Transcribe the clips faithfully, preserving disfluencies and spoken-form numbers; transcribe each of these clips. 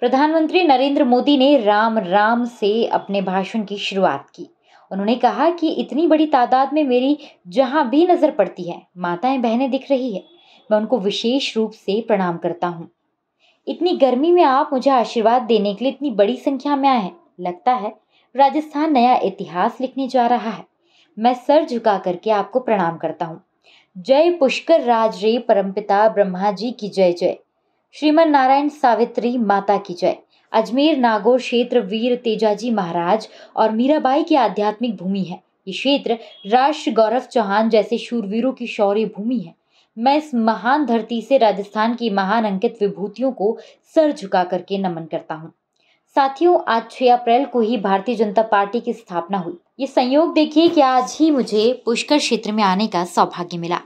प्रधानमंत्री नरेंद्र मोदी ने राम राम से अपने भाषण की शुरुआत की। उन्होंने कहा कि इतनी बड़ी तादाद में मेरी जहां भी नजर पड़ती है माताएं बहनें दिख रही है, मैं उनको विशेष रूप से प्रणाम करता हूं। इतनी गर्मी में आप मुझे आशीर्वाद देने के लिए इतनी बड़ी संख्या में आए हैं। लगता है राजस्थान नया इतिहास लिखने जा रहा है। मैं सर झुका करके आपको प्रणाम करता हूँ। जय पुष्कर राज रे परमपिता ब्रह्मा जी की जय जय। श्रीमन नारायण सावित्री माता की जय। अजमेर नागौर क्षेत्र वीर तेजाजी महाराज और मीराबाई की आध्यात्मिक भूमि है। ये क्षेत्र राष्ट्र गौरव चौहान जैसे शूरवीरों की शौर्य भूमि है। मैं इस महान धरती से राजस्थान की महान अंकित विभूतियों को सर झुका करके नमन करता हूँ। साथियों, आज छह अप्रैल को ही भारतीय जनता पार्टी की स्थापना हुई। ये संयोग देखिए कि आज ही मुझे पुष्कर क्षेत्र में आने का सौभाग्य मिला।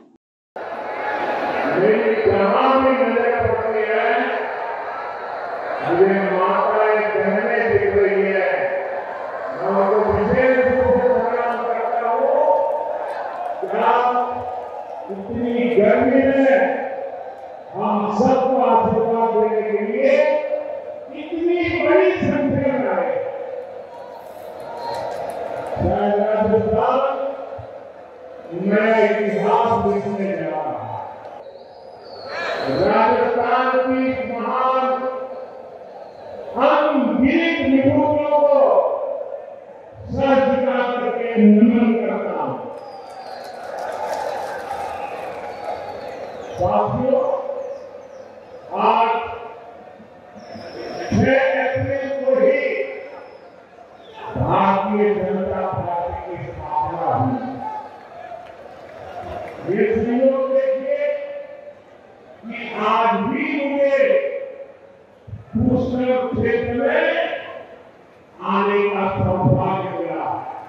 मुझे माताएं बहनें दिख रही है, मैं उनको विशेष रूप से प्रणाम करता हूँ। क्या इतनी गर्मी में हम सबको आशीर्वाद देने के लिए इतनी बड़ी संख्या में आए। शायद राजस्थान नया इतिहास लिखने जा रहा है। राजस्थान की महान हम गिरित विभूतियों को सर झुका करके नमन करता हूं। साथियों, आज छह अप्रैल को ही भारतीय जनता पार्टी की स्थापना हुई। ये संयोग देखिए कि आज भी मुझे पुष्कर क्षेत्र में